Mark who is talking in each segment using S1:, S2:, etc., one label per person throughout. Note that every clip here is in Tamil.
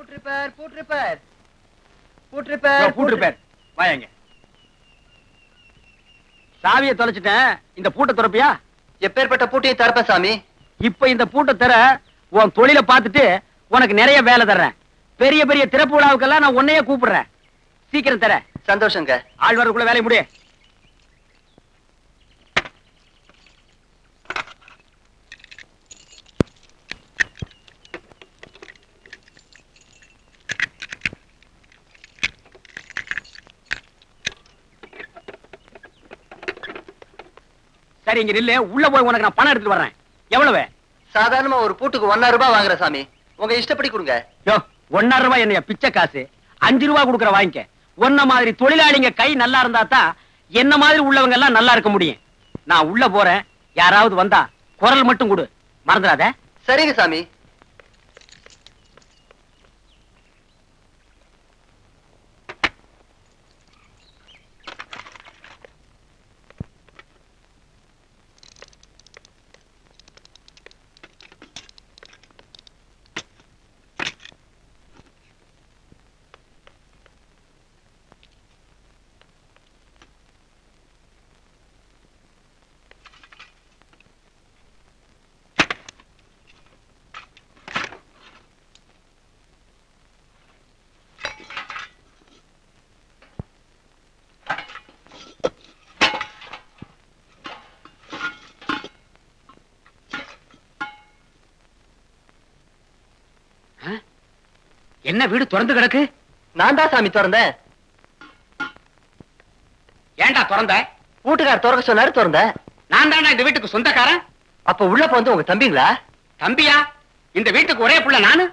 S1: வாங்க. சாவியை தொலைச்சிட்டேன். இந்த பூட்டை திறப்பியா?
S2: எப்பேற்பட்ட பூட்டையும் திறப்பேன் சாமி.
S1: இப்ப இந்த பூட்டை திற. உன் தொழிலை பார்த்துட்டு உனக்கு நிறைய வேலை தர்றேன். பெரிய பெரிய திறப்பு விழாவுக்கெல்லாம் நான் உன்னையே கூப்பிடுறேன். சீக்கிரம் தர.
S2: சந்தோஷங்க.
S1: ஆள் வரக்குள்ள வேலையை முடிய. சரி, இங்க நில்லு. உள்ள போய் உனக்கு நான் பணம் எடுத்துட்டு வர்றேன். எவ்வளவு?
S2: சாதாரணமா ஒரு பூட்டுக்கு 1,000 ரூபாய் வாங்குற சாமி. உங்க இஷ்டப்படி கொடுங்க.
S1: யோ, 1,000 ரூபாய் என்னைய பிச்சை காசு? 5 ரூபாய் கொடுக்குற வாங்கிக்க. உன்ன மாதிரி தொழிலாளிங்க கை நல்லா இருந்தா தான் என்ன மாதிரி உள்ளவங்க எல்லாம் நல்லா இருக்க முடியும். நான் உள்ள போறேன். யாராவது வந்தா குரல் மட்டும் கொடு, மறந்துடாத.
S2: சரிங்க சாமி.
S1: என்ன வீடு திறந்து கிடக்கு?
S2: நான் தான் சாமி திறந்தேன்.
S1: ஏண்டா திறந்த?
S2: வீட்டுக்கார் திறக்க சொன்னாரு, திறந்தேன்.
S1: நான் தானே இந்த வீட்டுக்கு சொந்தக்காரன்.
S2: அப்ப உள்ள வந்து உங்க தம்பிங்களா?
S1: தம்பியா? இந்த வீட்டுக்கு ஒரே புள்ள நானு.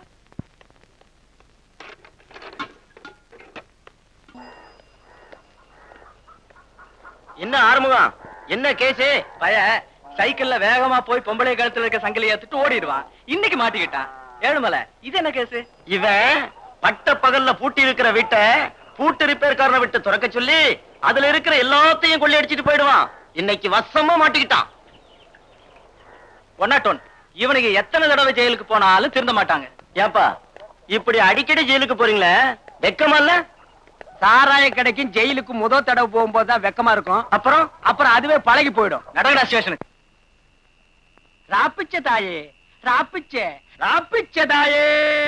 S2: என்ன ஆறுமுகம், என்ன கேசு? பய சைக்கிள்ல வேகமா போய் பொம்பளை கழுத்துல இருக்க சங்கிலியை ஏத்துட்டு ஓடிடுவான். இன்னைக்கு மாட்டிக்கிட்டான். ஏழுமலை, இது என்ன கேசு? இவன் பட்ட பகல்ல பூட்டி இருக்கிற வீட்டை பூட்டு ரிப்பேர்காரனை விட்டு துறக்க சொல்லி அதுல இருக்கிற எல்லாத்தையும் கொள்ளையடிச்சிட்டு போயிடுவான். இன்னைக்கு வசமா மாட்டிக்கிட்டான். ஒன்னாட்டோன், இவனுக்கு எத்தனை தடவை ஜெயிலுக்கு போனாலும் திருந்த மாட்டாங்க. ஏப்பா இப்படி அடிக்கடி ஜெயிலுக்கு போறீங்களே, வெக்கமா இல்ல?
S1: சாராய கடைக்கும் ஜெயிலுக்கு முதல் தடவை போகும்போதுதான் வெக்கமா இருக்கும். அப்புறம் அதுவே பழகி போயிடும்.
S2: நடகடா ஸ்டேஷனுக்கு.
S1: ராப்பிச்ச தாயே, ராப்பிச்ச தாயே.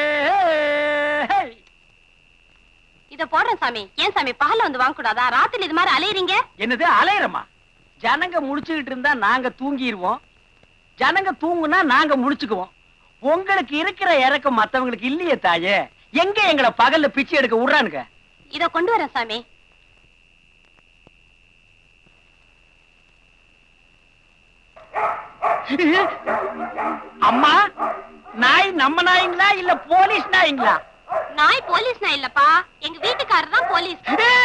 S3: இத போடுறேன் சாமி. ஏன் சாமி பகல்ல வந்து வாங்க கூடாதா? ராத்திரி இது மாதிரி அலையறீங்க.
S1: என்னது அலையறமா? ஜனங்க முழிச்சுக்கிட்டு இருந்தா நாங்க தூங்கிடுவோம். ஜனங்க தூங்குனா நாங்க முழிச்சுக்குவோம். உங்களுக்கு இருக்கிற இறக்கம் மத்தவங்களுக்கு இல்லையே தாயே. எங்க எங்களை பகல்ல பிச்சை எடுக்க விடுறானுங்க?
S3: இத கொண்டு வரேன் சாமி.
S1: அம்மா, நாய் நம்ம நாய்ங்களா இல்ல போலீஸ் நாய்ங்களா?
S3: நாய் போலீஸ் நாய் இல்லப்பா, எங்க வீட்டுக்காரர் தான் போலீஸ்.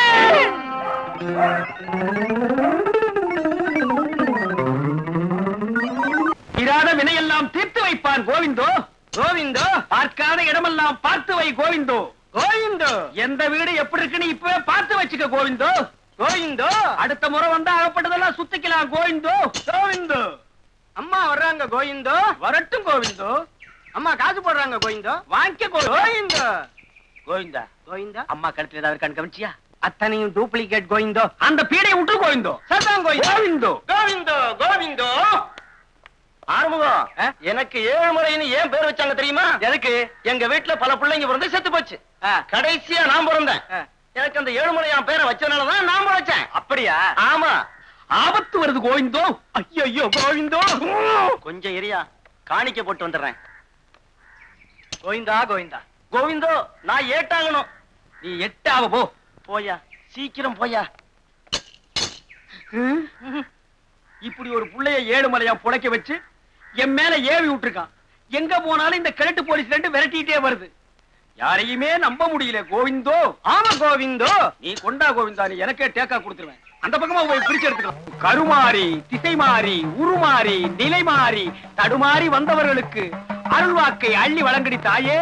S1: இராத வினையெல்லாம் தீர்த்து வைப்பான் கோவிந்தோ. கோவிந்தோ, பார்க்காத இடமெல்லாம் பார்த்து வை கோவிந்தோ. கோவிந்தோ, எந்த வீடு எப்படி இருக்குன்னு இப்பவே பார்த்து வச்சுக்க கோவிந்தோ. கோவிந்தோ, அடுத்த முறை வந்தா அகப்பட்டதெல்லாம் சுத்திக்கலாம் கோவிந்தோ. கோவிந்தோ, அம்மா வர்றாங்க கோவிந்தோ. வரட்டும் கோவிந்தோ. அம்மா காசு போடுறாங்க கோவிந்தோ. வாங்கிக்க கோவிந்தோ. கோவிந்தா, கோவிந்தா, அம்மா கழுத்துல ஏதாவது கண் கவனிச்சியா? அத்தனையும் டூப்ளிகேட் கோவிந்தோ. அந்த பீடை விட்டு கோவிந்தோ. சரிதான் கோவிந்தோ. கோவிந்தோ, கோவிந்தோ.
S2: ஆறுமுகம், எனக்கு 7 முறைன்னு ஏன் பேர் வச்சாங்க தெரியுமா? எதுக்கு? எங்க வீட்டுல பல பிள்ளைங்க பிறந்து செத்து போச்சு. கடைசியா நான் பிறந்தேன். எனக்கு அந்த 7 முறை என் பேரை வச்சதுனாலதான் நான் வச்சேன்.
S1: அப்படியா?
S2: ஆமா.
S1: ஆபத்து வருது கோவிந்தோ. ஐயோ கோவிந்தோ.
S2: கொஞ்சம் எரியா, காணிக்க போட்டு வந்துடுறேன். கோவிந்தா, கோவிந்தா, கோவிந்தோ, நான் ஏட்டாகணும்.
S1: நீ எட்டாவ போ.
S2: போயா, சீக்கிரம் போயா.
S1: இப்படி ஒரு புள்ளைய 7 மலையா புடைக்க வச்சு என் மேல ஏவி விட்டுருக்கான். எங்க போனாலும் இந்த கிழட்டு போலீஸ் ரெண்டு விரட்டிட்டே வருது. யாரையுமே நம்ப முடியல கோவிந்தோ. ஆமா கோவிந்தோ. நீ கொண்டா கோவிந்தா, நீ எனக்கே டேக்கா கொடுத்துருவேன். அந்த பக்கமா போய் பிரிச்சு எடுத்துக்கலாம். கருமாறி, திசை மாறி, உருமாறி, நிலை மாறி, தடுமாறி வந்தவர்களுக்கு அருள்வாக்கை அள்ளி வழங்கடி தாயே.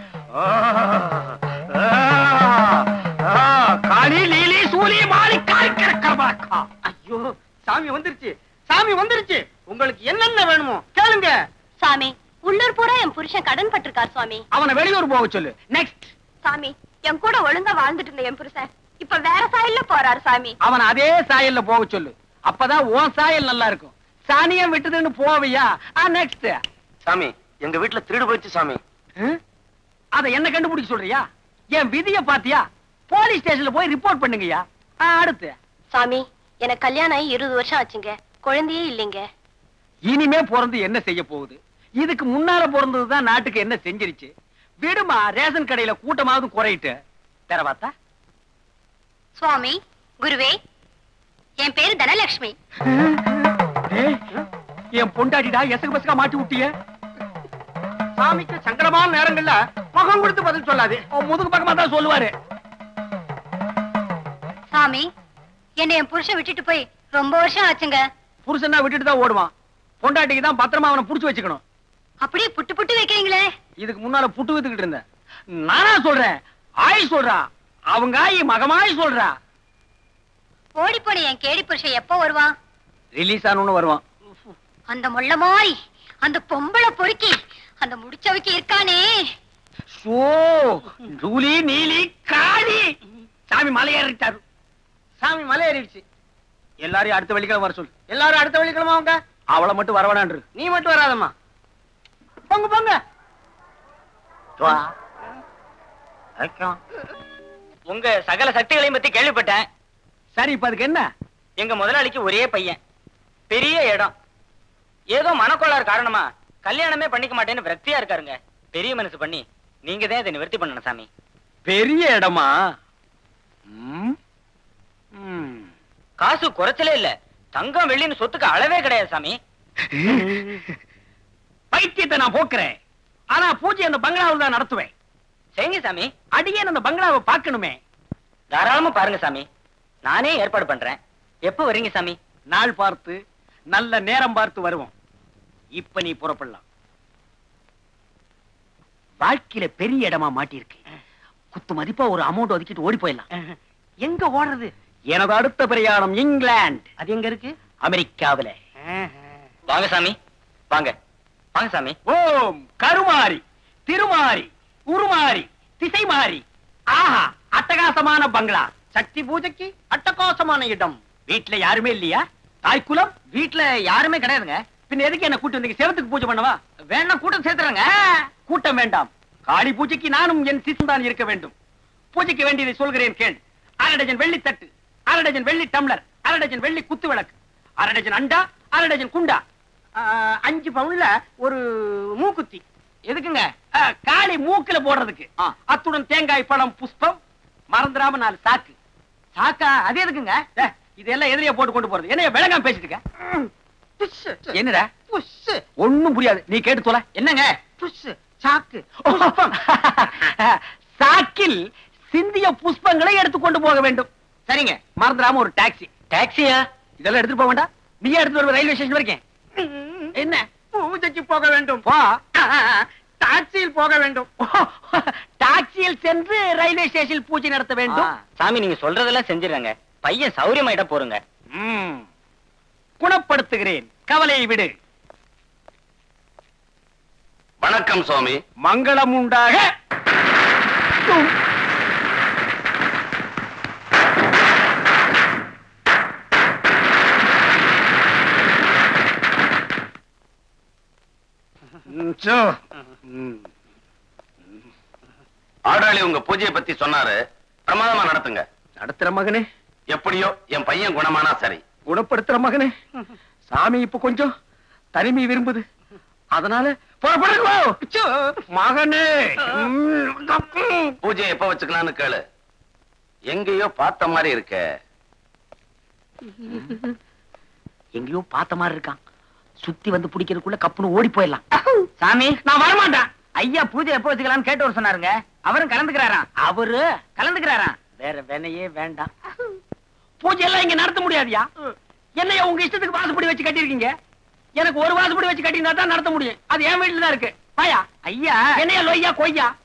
S1: காளி லீலி சூலி மாலி காய்க்கிறக்கா. ஐயோ, சாமி வந்துருச்சு, சாமி வந்துருச்சு. உங்களுக்கு என்னென்ன வேணுமோ கேளுங்க.
S3: சாமி, உள்ளூர் பூரா என் புருஷன் கடன் பட்டிருக்கார் சுவாமி.
S1: அவனை வெளியூர் போக சொல்லு. நெக்ஸ்ட்.
S3: சாமி, என் கூட ஒழுங்கா வாழ்ந்துட்டு இருந்த என் புருஷன் இப்ப வேற சாயல்ல போறாரு சாமி.
S1: அவன் அதே சாயல்ல போக சொல்லு. அப்பதான் உன் சாயல் நல்லா இருக்கும். சாணியம் விட்டுதுன்னு போவியா? நெக்ஸ்ட்.
S2: சாமி, எங்க வீட்டுல திருடு போயிடுச்சு சாமி.
S1: அத என்ன கண்டுபிடிக்க சொல்றியா? என் விதிய பாத்தியா? போலீஸ் ஸ்டேஷன்ல போய் ரிப்போர்ட் பண்ணுங்கயா. அடுத்து.
S3: சாமி, எனக்கு கல்யாணம் ஆகி 20 வருஷம் ஆச்சுங்க. குழந்தையே இல்லைங்க.
S1: இனிமே பிறந்து என்ன செய்ய போகுது? இதுக்கு முன்னால பிறந்ததுதான் நாட்டுக்கு என்ன செஞ்சிருச்சு? விடுமா, ரேஷன் கடையில கூட்டமாவது குறையிட்டு தரவாத்தா.
S3: சுவாமி, குருவே, என் பேரு தனலட்சுமி.
S1: என் பொண்டாட்டிடா எசகு பசகா மாட்டி விட்டிய. சாமிக்கு சங்கடமான நேரங்கள்ல முகம் கொடுத்து பதில் சொல்லாது. முதுகு பக்கமா தான் சொல்லுவாரு.
S3: சாமி, என்ன என் புருஷன் விட்டுட்டு போய் ரொம்ப வருஷம் ஆச்சுங்க.
S1: புருஷனா விட்டுட்டு தான் ஓடுவான். பொண்டாட்டிக்கு தான் பத்திரமா அவனை புடிச்சு வச்சுக்கணும்.
S3: அப்படியே புட்டு புட்டு வைக்கிறீங்களே.
S1: இதுக்கு முன்னால புட்டு வித்துக்கிட்டு இருந்தேன். நானா சொல்றேன்? ஆய் சொல்றா. அவங்க ஆயி மகமாய் சொல்றா.
S3: ஓடி போன என் கேடி புருஷன் எப்ப வருவான்?
S1: ரிலீஸ் ஆனு வருவான்.
S3: அந்த முள்ளமாய், அந்த பொம்பளை பொறுக்கி, அந்த முடிச்சவைக்கு இருக்கானே.
S1: சோ ஜூலி நீலி காளி. சாமி மலை ஏறிட்டாரு. சாமி மலை ஏறிடுச்சு. எல்லாரையும் அடுத்த வெள்ளிக்கிழமை வர சொல்லு. எல்லாரும் அடுத்த வெள்ளிக்கிழமை அவங்க. அவளை மட்டும் வரவேணான்று. நீ மட்டும் வராதம்மா. போங்க போங்க.
S2: உங்க சகல சக்திகளையும் பத்தி கேள்விப்பட்டேன்.
S1: சரி, இப்ப அதுக்கு என்ன?
S2: எங்க முதலாளிக்கு ஒரே பையன், பெரிய இடம். ஏதோ மனக்கோளாறு காரணமா கல்யாணமே பண்ணிக்க மாட்டேன்னு விரக்தியா இருக்காருங்க. பெரிய மனசு பண்ணி நீங்க தான் இதை நிவர்த்தி பண்ணணும் சாமி.
S1: பெரிய இடமா?
S2: காசு குறைச்சலே இல்ல. தங்கம் வெள்ளின்னு சொத்துக்கு அளவே கிடையாது சாமி.
S1: பைத்தியத்தை நான் போக்குறேன். ஆனா பூஜை அந்த பங்களாவில் தான் நடத்துவேன்.
S2: சரிங்க சாமி.
S1: அடியே அந்த பங்களாவை பார்க்கணுமே.
S2: தாராளமா பாருங்க சாமி. நானே ஏற்பாடு பண்றேன். எப்ப வரீங்க சாமி?
S1: நாள் பார்த்து நல்ல நேரம் பார்த்து வருவோம். இப்ப நீ புறப்படலாம். வாழ்க்கையில பெரிய இடமா மாட்டிருக்கு. குத்து மதிப்பா ஒரு அமௌண்ட் ஒதுக்கிட்டு ஓடி போயிடலாம். எங்க ஓடுறது? எனது அடுத்த பிரயாணம் இங்கிலாந்து. அது எங்க இருக்கு? அமெரிக்காவில.
S2: வாங்க சாமி, வாங்க வாங்க சாமி.
S1: ஓம் கருமாரி திருமாரி உருமாரி திசை மாறி. ஆஹா, அட்டகாசமான பங்களா. சக்தி பூஜைக்கு அட்டகாசமான இடம். வீட்டுல யாருமே இல்லையா? தாய்க்குலம்
S2: வீட்டுல யாருமே கிடையாதுங்க.
S1: பின்ன எதுக்கு என்ன கூட்டம் வந்தீங்க? செவத்துக்கு பூஜை பண்ணவா?
S2: வேணா கூட்டம் சேர்த்துறாங்க.
S1: கூட்டம் வேண்டாம். காளி பூஜைக்கு நானும் என் சிசுதான் இருக்க வேண்டும். பூஜைக்கு வேண்டியதை சொல்கிறேன் கேள். 1/2 டஜன் வெள்ளி தட்டு, 1/2 டஜன் வெள்ளி டம்ளர், 1/2 டஜன் வெள்ளி குத்து விளக்கு, 1/2 டஜன் அண்டா, 1/2 டஜன் குண்டா, 5 பவுன்ல ஒரு மூக்குத்தி. எதுக்குங்க? காளி மூக்குல போடுறதுக்கு. அத்துடன் தேங்காய் பழம் புஷ்பம். மறந்துடாம 4 சாக்கு.
S2: சாக்கா? அது எதுக்குங்க?
S1: இதெல்லாம் எதிரியா போட்டு கொண்டு போறது. என்ன விளங்காம பேசிட்டு இருக்க? என்னடா ஒண்ணும் புரியாது. நீ கேட்டு தொலை.
S2: என்னங்க?
S1: சாக்கு. சாக்கில் சிந்திய புஷ்பங்களை எடுத்துக்கொண்டு போக வேண்டும்.
S2: சரிங்க.
S1: மறந்துடாம ஒரு டாக்ஸி.
S2: டாக்ஸியா?
S1: இதெல்லாம் எடுத்துட்டு போக வேண்டாம். நீயே எடுத்துட்டு வருவ ரயில்வே ஸ்டேஷன் வரைக்கும். என்ன? பூஜைக்கு போக வேண்டும். போ. டாக்ஸியில் போக வேண்டும். டாக்ஸியில் சென்று ரயில்வே ஸ்டேஷனில் பூஜை நடத்த வேண்டும்.
S2: சாமி, நீங்க சொல்றதெல்லாம் செஞ்சிடறாங்க. பையன் சௌரியமாயிட்ட போறங்க.
S1: குணப்படுத்துகிறேன், கவலையை விடு.
S4: வணக்கம் சுவாமி.
S1: மங்களம் உண்டாக.
S4: ஆடாளி உங்க பூஜையை பத்தி சொன்னாரு. பிரமாதமா நடத்துங்க.
S1: நடத்துற மகனே.
S4: எப்படியோ என் பையன் குணமானா சரி.
S1: குணப்படுத்துற மகனே. சாமி இப்ப கொஞ்சம் தனிமை விரும்புது. அதனால மகனே.
S4: பூஜை எப்ப வச்சுக்கலாம்னு கேளு. எங்கேயோ பார்த்த மாதிரி இருக்க.
S1: எங்கேயோ பார்த்த மாதிரி இருக்கான். சுத்தி வந்து பிடிக்கிறதுக்குள்ள கப்புன்னு ஓடி போயிடலாம்.
S2: சாமி, நான் வரமாட்டேன். ஐயா பூஜை எப்ப வச்சுக்கலாம்னு கேட்டு சொன்னாருங்க. அவரும் கலந்துக்கிறாராம்.
S1: அவரு
S2: கலந்துக்கிறாராம்.
S1: வேற வேலையே வேண்டாம். பூஜை எல்லாம் இங்க நடத்த முடியாதியா? என்னையா உங்க இஷ்டத்துக்கு வாசப்படி வச்சு கட்டிருக்கீங்க? எனக்கு ஒரு வாசப்படி வச்சு கட்டியிருந்தா தான் நடத்த முடியும். அது என் வீட்டுல தான் இருக்கு. பாயா
S2: ஐயா,
S1: என்னையா லொய்யா கொய்யா?